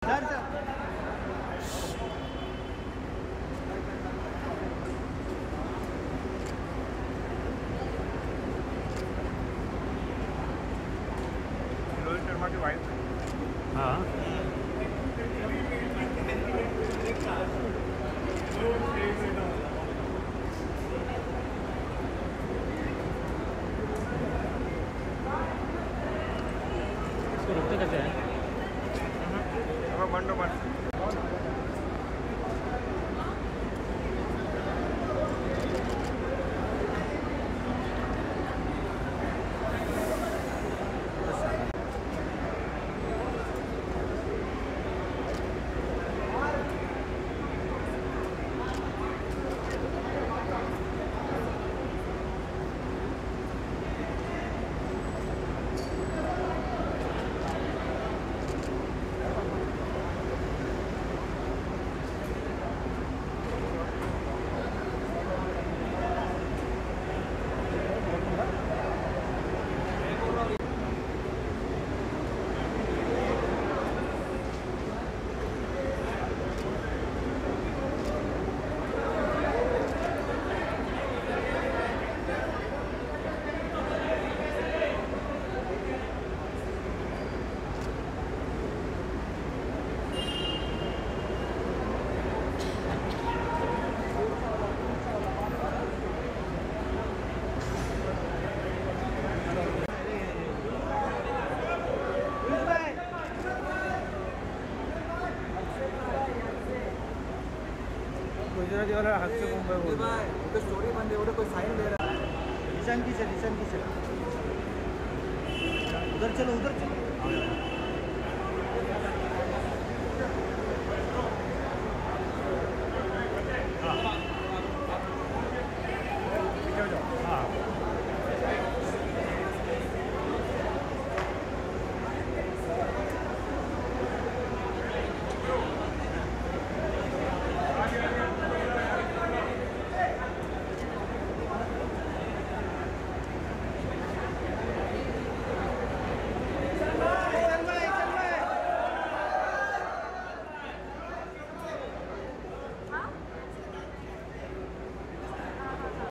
Sir sir Rohit Sharma की wife. हाँ इसको रुकते कैसे हैं? मंडो मन गुजराती वाला हाथ से मुंबई बोल रहा है। तो स्टोरी बंद है, वो तो कोई साइन दे रहा है। निशान की चल उधर चलो उधर चलो।